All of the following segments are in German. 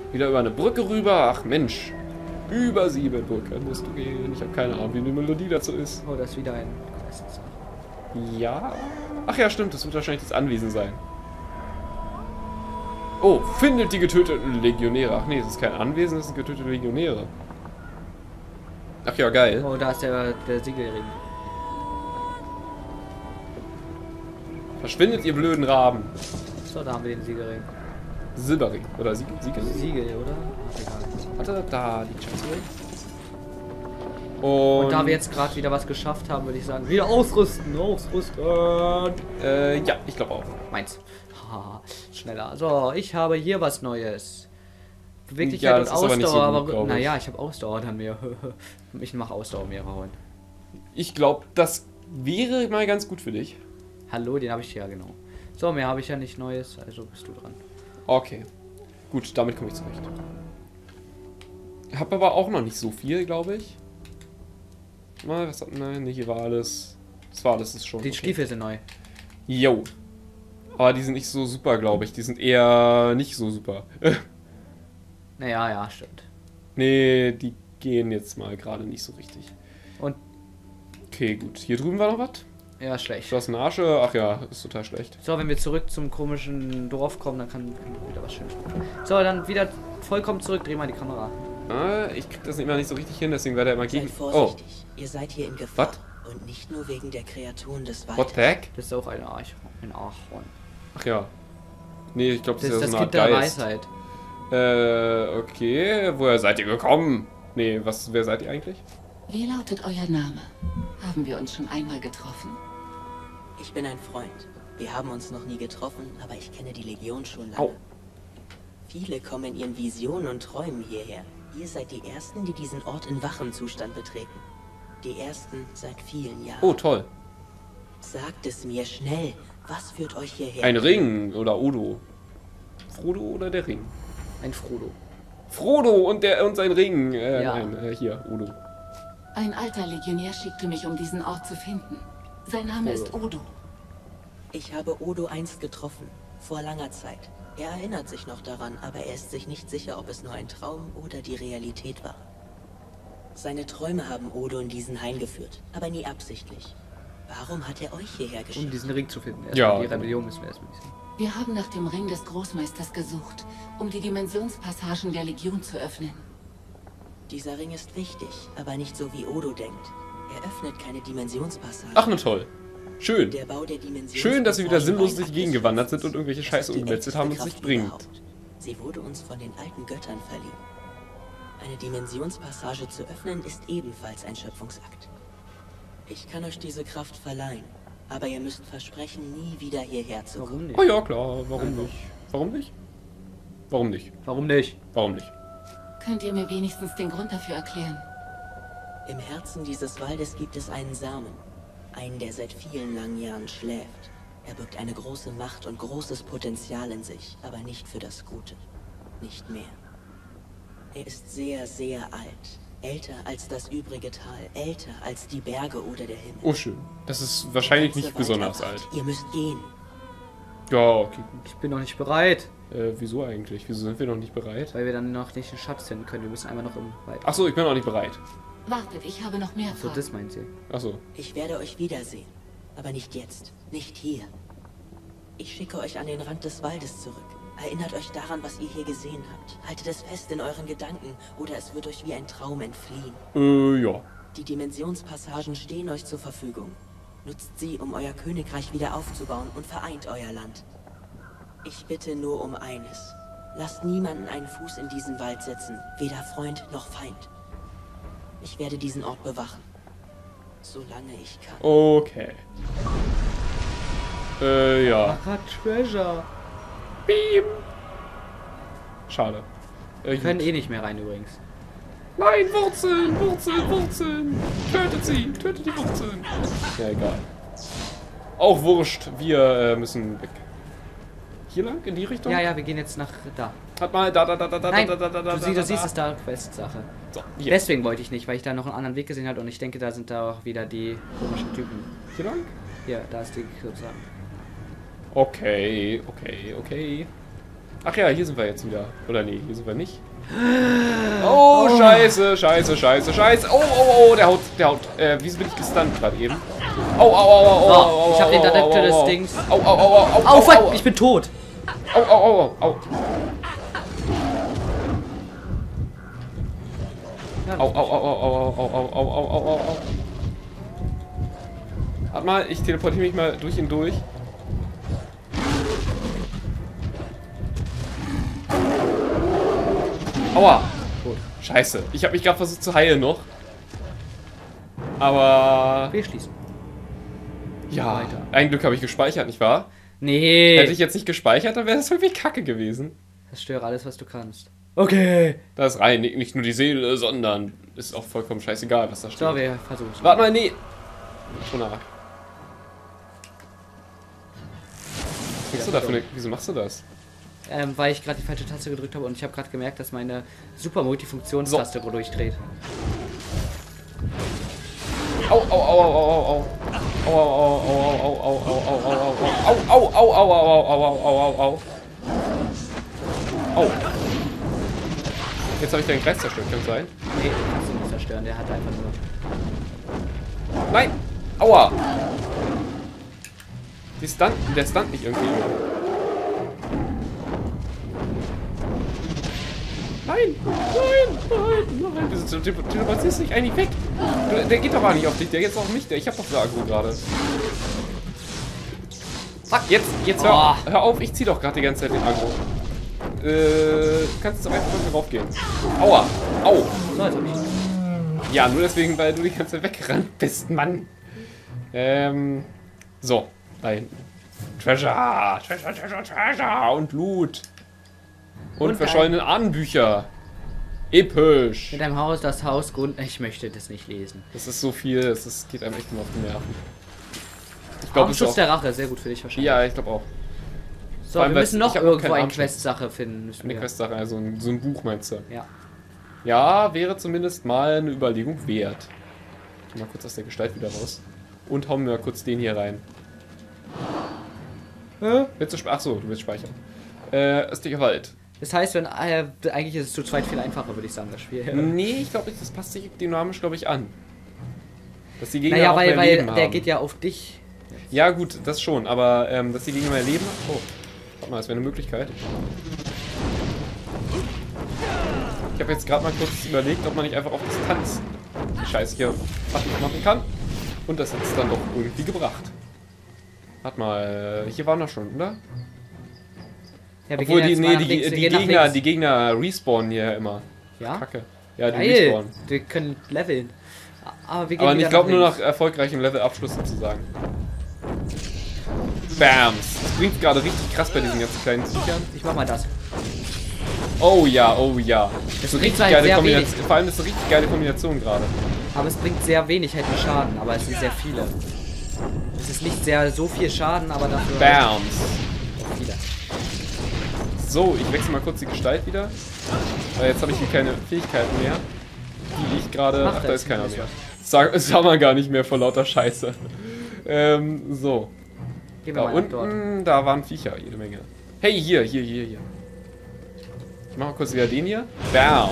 Wieder über eine Brücke rüber. Ach Mensch. Über 7 Brücken musst du gehen. Ich habe keine Ahnung, wie die Melodie dazu ist. Oh, das ist wieder ein Quest. Ja. Ach ja, stimmt. Das wird wahrscheinlich das Anwesen sein. Oh, findet die getöteten Legionäre. Ach nee, das ist kein Anwesen, das sind getötete Legionäre. Ach ja, geil. Oh, da ist der Siegelring. Verschwindet, ihr blöden Raben. So, da haben wir den Siegelring. Silberring. Oder Siegel? Siegel, oder? Ach, egal. Warte, da liegt Schatzring. Und da wir jetzt gerade wieder was geschafft haben, würde ich sagen, wieder ausrüsten, ausrüsten. Ja, ich glaube auch. Meins. Haha, schneller. So, ich habe hier was Neues. Beweglichkeit Ja, und das ist aber nicht so Ausdauer, gut, aber glaub ich. naja, ich habe Ausdauer dann mehr. Ich mache Ausdauer mehr hauen. Ich glaube, das wäre mal ganz gut für dich. Hallo, den habe ich ja genau. So, mehr habe ich ja nicht Neues, also bist du dran. Okay. Gut, damit komme ich zurecht. Ich habe aber auch noch nicht so viel, glaube ich. Mal, was hat nein, hier war alles. Das war alles ist schon. Die Stiefel sind neu. Jo. Aber die sind nicht so super, glaube ich. Die sind eher nicht so super. Naja, ja, stimmt. Nee, die gehen jetzt mal gerade nicht so richtig. Und Okay, gut. Hier drüben war noch was? ja, schlecht. Du hast eine Asche? Ach ja, ist total schlecht. So, wenn wir zurück zum komischen Dorf kommen, dann kann wieder was Schönes kommen. So, dann wieder vollkommen zurück, dreh mal die Kamera. Ich krieg das immer nicht so richtig hin, deswegen werde er immer gegen. Seid Oh, vorsichtig, ihr seid hier in Gefahr. Was? Und nicht nur wegen der Kreaturen des what Waldes. the heck? Das ist auch ein Archon. Ach ja. Nee, ich glaube, das, Das ist ja so eine gibt Art der Geist. Weisheit. Okay. Woher seid ihr gekommen? Nee, wer seid ihr eigentlich? Wie lautet euer Name? Haben wir uns schon einmal getroffen? Ich bin ein Freund. Wir haben uns noch nie getroffen, aber ich kenne die Legion schon lange. Au. Viele kommen in ihren Visionen und Träumen hierher. Ihr seid die Ersten, die diesen Ort in wachem Zustand betreten. Die Ersten seit vielen Jahren. Oh, toll. Sagt es mir schnell. Was führt euch hierher? Ein Ring oder Odo. Frodo oder der Ring? Ein Frodo. Frodo und sein Ring. Ja. Nein, hier, Odo. Ein alter Legionär schickte mich, um diesen Ort zu finden. Sein Name ist Odo. Ich habe Odo einst getroffen. Vor langer Zeit. Er erinnert sich noch daran, aber er ist sich nicht sicher, ob es nur ein Traum oder die Realität war. Seine Träume haben Odo in diesen Hain geführt, aber nie absichtlich. Warum hat er euch hierher Um geschickt? diesen Ring zu finden. Ja. Die Rebellion müssen wir erstmal wissen. Wir haben nach dem Ring des Großmeisters gesucht, um die Dimensionspassagen der Legion zu öffnen. Dieser Ring ist wichtig, aber nicht so wie Odo denkt. Er öffnet keine Dimensionspassagen. Ach, na toll. Schön. Der Bau der Dimensionspassagen Schön, dass sie wieder sinnlos durch die war ein Gegend Akt gewandert des sind und irgendwelche Es ist Scheiße die umgemetzelt haben und älteste es nicht Kraft bringt. überhaupt. Sie wurde uns von den alten Göttern verliehen. Eine Dimensionspassage zu öffnen ist ebenfalls ein Schöpfungsakt. Ich kann euch diese Kraft verleihen, aber ihr müsst versprechen, nie wieder hierher zu kommen. Warum nicht? Oh ja, klar. Warum nicht? Warum nicht? Warum nicht? Warum nicht? Warum nicht? Könnt ihr mir wenigstens den Grund dafür erklären? Im Herzen dieses Waldes gibt es einen Samen. Einen, der seit vielen langen Jahren schläft. Er birgt eine große Macht und großes Potenzial in sich, aber nicht für das Gute. Nicht mehr. Er ist sehr, sehr alt. Älter als das übrige Tal. Älter als die Berge oder der Himmel. Oh, schön. Das ist wahrscheinlich Ganze nicht besonders Waldarbeit. alt. Ihr müsst gehen. Ja, okay, gut. Ich bin noch nicht bereit. Wieso eigentlich? Wieso sind wir noch nicht bereit? Weil wir dann noch nicht den Schatz finden können. Wir müssen einmal noch im Wald. Achso, ich bin noch nicht bereit. Wartet, ich habe noch mehr So, Fragen. das meint sie. Achso. Ich werde euch wiedersehen. Aber nicht jetzt. Nicht hier. Ich schicke euch an den Rand des Waldes zurück. Erinnert euch daran, was ihr hier gesehen habt. Haltet es fest in euren Gedanken, oder es wird euch wie ein Traum entfliehen. Ja. Die Dimensionspassagen stehen euch zur Verfügung. Nutzt sie, um euer Königreich wieder aufzubauen und vereint euer Land. Ich bitte nur um eines. Lasst niemanden einen Fuß in diesen Wald setzen, weder Freund noch Feind. Ich werde diesen Ort bewachen. Solange ich kann. Okay. Ja. Treasure. Beam. Schade. Wir können eh nicht mehr rein übrigens. Nein, Wurzeln, Wurzeln, Wurzeln. Tötet sie, tötet die Wurzeln. Ja, egal. Auch wurscht, wir müssen weg. Hier lang, in die Richtung? Ja, ja, wir gehen jetzt nach da. Hat mal, da. Nein, da. du siehst es da, Quest-Sache. So, hier. Deswegen wollte ich nicht, weil ich da noch einen anderen Weg gesehen habe und ich denke, da sind da auch wieder die komischen Typen. Hier lang? Hier, da ist die sozusagen. Okay. Ach ja, hier sind wir jetzt wieder. Oder nee, hier sind wir nicht. Oh, scheiße, scheiße, scheiße, scheiße. Oh, oh, oh, der haut. Wieso bin ich gestunt gerade eben? Oh, oh, oh, oh, oh, oh, ich hab den Adapter des Dings. Oh, oh, oh, oh, oh, fuck, ich bin tot. Oh, oh, oh, oh, oh. Au, au, au, au, au, au, au, au, au, au, au. Warte mal, ich teleportiere mich mal durch ihn durch. Aua! Gut. Scheiße. Ich habe mich gerade versucht zu heilen noch. Aber... Wir schließen. Ja, weiter. Ein Glück habe ich gespeichert, nicht wahr? Nee. Hätte ich jetzt nicht gespeichert, dann wäre das irgendwie kacke gewesen. Zerstöre alles, was du kannst. Okay. Da ist rein, nicht nur die Seele, sondern ist auch vollkommen scheißegal, was da steht. So, wir versuchen es. Warte mal, nee. Schon Wieso machst du das? Weil ich gerade die falsche Taste gedrückt habe und ich habe gerade gemerkt, dass meine super Multifunktionstaste durchdreht. Au, au, au, au, au, au. Au, au, au, au, au, au, au, au, au, au, au, au, au, au, au, au. Au. Jetzt habe ich deinen Kreis zerstört, kann sein? Nee, kannst du nicht zerstören, der hat einfach nur... Nein! Aua! Der stunt nicht irgendwie. Nein! Nein! Nein! Nein! Du teleportierst dich eigentlich weg! Der geht doch auch nicht auf dich, der geht auf mich. Ich hab doch wieder Agro gerade. Fuck, jetzt hör auf, ich zieh doch gerade die ganze Zeit den Agro. Kannst du doch einfach mit mir raufgehen. Aua! Au! So, jetzt hab ich... Ja, nur deswegen, weil du die ganze Zeit weggerannt bist, Mann. So, da hinten. Treasure! Treasure, Treasure, Treasure! Und Loot! Und verschollene Ahnenbücher! Episch! Mit einem Haus, das Haus Grund... Ich möchte das nicht lesen. Das ist so viel, das geht einem echt nur auf die Nerven. Ich glaube, Schutz der Rache, sehr gut für dich wahrscheinlich. Ja, ich glaube auch. So, wir müssen noch irgendwo eine Quest-Sache finden. Eine Quest-Sache, also so ein Buch meinst du? Ja. Ja, wäre zumindest mal eine Überlegung wert. Mal kurz aus der Gestalt wieder raus. Und hauen wir kurz den hier rein. Willst du speichern? Achso, du willst speichern. Östlicher Wald. Das heißt, wenn eigentlich ist es zu zweit viel einfacher, würde ich sagen, das Spiel. Nee, ich glaube nicht, das passt sich dynamisch, glaube ich, an. Dass die Gegner naja, auch weil Leben der haben. geht ja auf dich. Ja gut, das schon, aber dass die Gegner mehr Leben haben. Oh, warte mal, das wäre eine Möglichkeit. Ich habe jetzt gerade mal kurz überlegt, ob man nicht einfach auf Distanz die Scheiße hier machen kann. Und das hat es dann doch irgendwie gebracht. Warte mal, hier waren wir schon, oder? Ja, wir obwohl gehen die Gegner respawnen hier immer. Ja? Kacke. Ja, die Geil. respawnen. Wir können leveln. Aber wir gehen ich glaube nur nach erfolgreichem Levelabschluss sozusagen. Bams! Das bringt gerade richtig krass bei diesen ganzen kleinen Viechern. Ich mach mal das. Oh ja, oh ja. Das ist eine bringt richtig halt geile sehr Kombination. wenig. Vor allem ist es eine richtig geile Kombination gerade. Aber es bringt sehr wenig halt mit Schaden, aber es sind sehr viele. Es ist nicht so viel Schaden, aber dafür Bams! viele. So, ich wechsle mal kurz die Gestalt wieder. Weil jetzt habe ich hier keine Fähigkeiten mehr. Die ich gerade... Ach, da ist keiner mehr. Sag mal gar nicht mehr vor lauter Scheiße. So. Gehen wir Da mal unten, dort. da waren Viecher, jede Menge. Hey, hier. Ich mach mal kurz wieder den hier. Bams!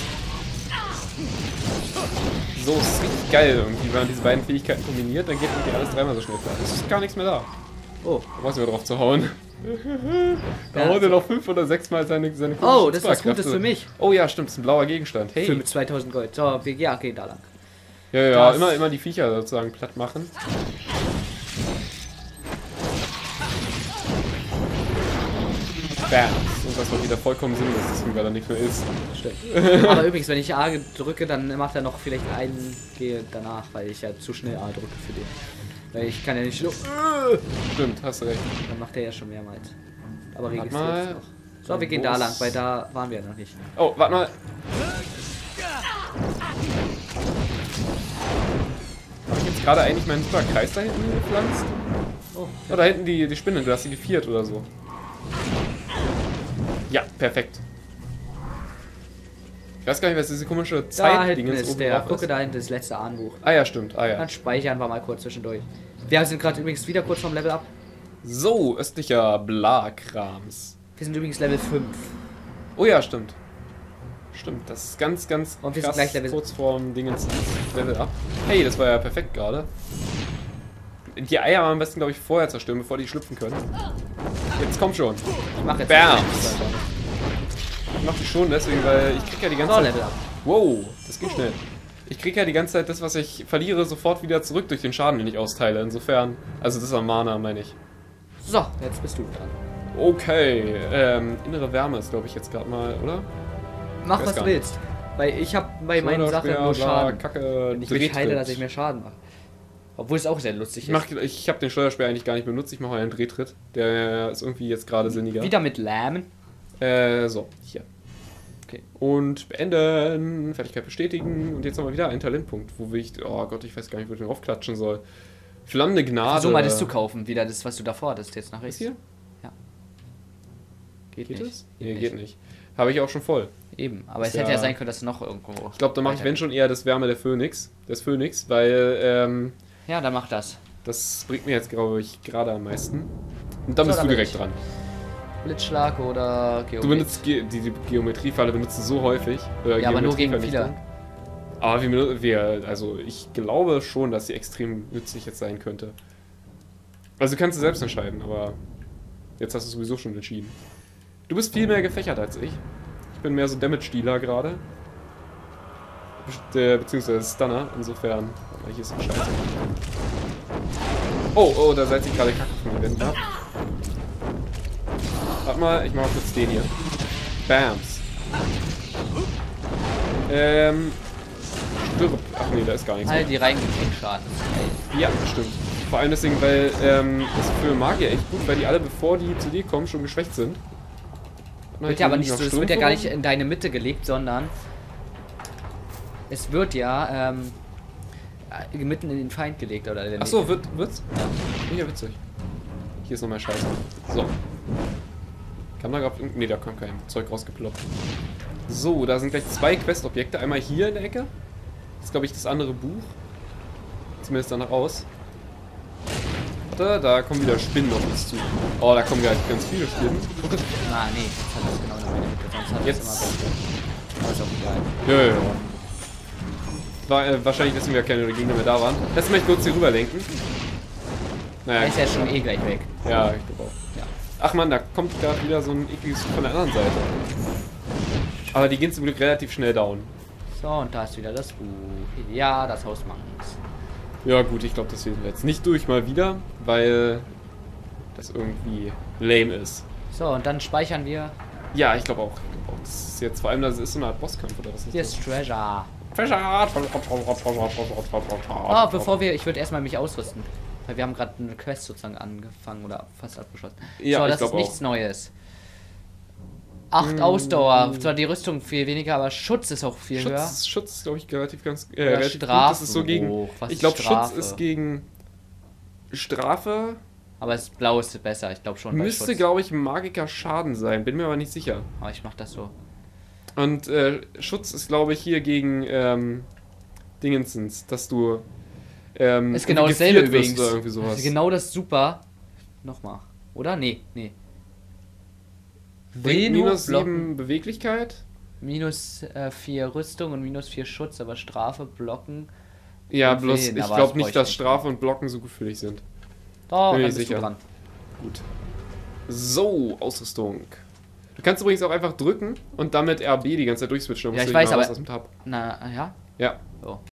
So, es ist richtig geil irgendwie, wenn man diese beiden Fähigkeiten kombiniert, dann geht irgendwie alles dreimal so schnell klar. Es ist gar nichts mehr da. Oh. Da brauchst du mehr drauf zu hauen. Da Ja, haut er noch 5 oder 6 Mal seine Oh, das ist was Gutes für mich. Oh ja, stimmt, das ist ein blauer Gegenstand. Hey. Für mit 2000 Gold. So, wir gehen da lang. Ja, immer die Viecher sozusagen platt machen. Bams. Und das war wieder vollkommen sinnlos, deswegen weil da nichts mehr ist. Stimmt. Aber übrigens, wenn ich A drücke, dann macht er noch vielleicht einen G danach, weil ich ja zu schnell A drücke für den. Weil ich kann ja nicht so. Stimmt, hast du recht. Dann macht er ja schon mehrmals. Aber registriert mal. es noch. So, wir gehen da lang, weil da waren wir noch nicht. Oh, warte mal. Habe ich jetzt gerade eigentlich meinen super Kreis da hinten gepflanzt? Oh, da hinten die Spinne, du hast sie geviert oder so. Ja, perfekt. Ich weiß gar nicht, was diese komische Da Zeitding hinten jetzt ist oben der. drauf Gucke ist. da hinten, das letzte Ahnenbuch. Ah ja, stimmt. Ah ja. Dann speichern wir mal kurz zwischendurch. Wir sind gerade übrigens wieder kurz vom Level up. So, östlicher Bla-Krams. Wir sind übrigens Level 5. Oh ja, stimmt. Stimmt, das ist ganz, ganz Und wir sind krass gleich Level- kurz vorm Dingens Level up. Hey, das war ja perfekt gerade. Die Eier am besten, glaube ich, vorher zerstören, bevor die schlüpfen können. Jetzt komm schon. Ich mache jetzt. Bam! Ich mach die schon deswegen, weil ich krieg ja die ganze So, Zeit... Level up. Wow, das ging schnell. Ich krieg ja die ganze Zeit das, was ich verliere, sofort wieder zurück durch den Schaden, den ich austeile. Insofern... Also das ist an Mana, meine ich. So, jetzt bist du dran. Okay, innere Wärme ist, glaube ich, jetzt gerade mal, oder? Mach, Weiß was du gar nicht. willst. Weil ich habe bei meinen Sachen Schleuderspeer, nur bla, Schaden. Kacke, Wenn ich mich heile, Drehtritt. dass ich mehr Schaden mache. Obwohl es auch sehr lustig Ich habe den Schleuderspeer eigentlich gar nicht benutzt, ich mache einen Drehtritt. Der ist irgendwie jetzt gerade sinniger. Wieder mit Lähmen. So, hier. Okay. Und beenden, Fertigkeit bestätigen und jetzt haben wir wieder einen Talentpunkt, wo will ich, oh Gott, ich weiß gar nicht, wo ich den raufklatschen soll. Flammende Gnade. So mal das zu kaufen, wieder das, was du davor hattest, jetzt nach rechts. Ist hier? Ja. Geht Geht nicht. es? Nee, geht nicht. Habe ich auch schon voll. Eben, aber Ist es hätte ja ja- sein können, dass du noch irgendwo. Ich glaube, da mache ich, wenn schon, eher das Wärme der Phönix. Des Phönix, weil, Ja, dann mach das. das bringt mir jetzt, glaube ich, gerade am meisten. Und dann So, bist dann du bin direkt ich. dran. Blitzschlag oder Geometrie. Du benutzt die Geometriefalle benutzt du so häufig. Ja, aber nur gegen Geometrievernichtung. Aber also ich glaube schon, dass sie extrem nützlich jetzt sein könnte. Also du kannst du selbst entscheiden, aber jetzt hast du sowieso schon entschieden. Du bist viel mehr gefächert als ich. Ich bin mehr so Damage-Dealer gerade. Beziehungsweise Stunner, insofern. Warte mal, hier ist ein Scheiße. Oh, da seid ihr gerade Kacke von mir Wänden ab. Warte mal, ich mach mal kurz den hier. Bams. Stirb. Ach nee, da ist gar nichts. All die reingekriegt Schaden. Ja, stimmt. Vor allem deswegen, weil das ist für Magier echt gut, weil die alle, bevor die zu dir kommen, schon geschwächt sind. Wird ja aber nicht so, es wird ja gar nicht in deine Mitte gelegt, sondern es wird ja mitten in den Feind gelegt, oder? Achso, wird's? Ja, witzig. Hier ist nochmal Scheiße. So. Kam da gerade... Ne, da kam kein Zeug rausgeploppt. So, da sind gleich 2 Questobjekte. Einmal hier in der Ecke. Das ist, glaube ich, das andere Buch. Zumindest danach aus. Warte, da kommen wieder Spinnen auf uns zu. Oh, da kommen gleich ganz viele Spinnen. Na, nee, jetzt hat das genau in meine Mitte, sonst hat Jetzt. das immer so. Aber ist auch egal. Ja. War, wahrscheinlich deswegen ja keine Gegner mehr da waren. Lass mich kurz hier rüber lenken. Er Naja, ist ja schon eh gleich weg. ja, ich glaube auch. Ja. Ach man, da kommt gerade wieder so ein ekliges von der anderen Seite. Aber die gehen zum Glück relativ schnell down. So, und da ist wieder das Buch. Ja, das Haus Mangens. Ja gut, ich glaube, das lesen wir jetzt nicht durch mal wieder, weil das irgendwie lame ist. So, und dann speichern wir. Ja, ich glaube auch. Das ist jetzt vor allem, das ist so eine Art Bosskampf oder was ist Hier das? ist Treasure. Treasure! Oh, bevor wir. Ich würde erstmal mich ausrüsten. Weil wir haben gerade eine Quest sozusagen angefangen oder fast abgeschlossen. Ja, so, ich das ist glaub nichts Neues. 8 Ausdauer. Zwar die Rüstung viel weniger, aber Schutz ist auch viel höher. Schutz ist, glaube ich, relativ ganz... Oder relativ gut. Das ist so gegen... Strafenbruch. Was Ich ist glaube, Schutz Strafe? ist gegen Strafe. Aber das Blau ist besser, ich glaube schon. Bei Müsste, Schutz. glaube ich, Magiker Schaden sein. Bin mir aber nicht sicher. Aber ich mach das so. Und Schutz ist, glaube ich, hier gegen Dingensens, dass du Ist genau irgendwie dasselbe geviert wirst übrigens. oder irgendwie sowas. Genau das super. Nochmal. Oder? Nee. Minus blocken. 7 Beweglichkeit. Minus 4 Rüstung und minus 4 Schutz, aber Strafe, Blocken. Ja, Und bloß Willen, ich aber glaube das nicht, bräuchte dass ich. Strafe und Blocken so gut für dich sind. Oh, Bin dann ich bist sicher. du dran. Gut. So, Ausrüstung. Du kannst übrigens auch einfach drücken und damit RB die ganze Zeit durchswitchen. dann Ja, musst ich du nicht weiß, mal aber- raus aus dem Tab. Na, ja? Ja. Oh.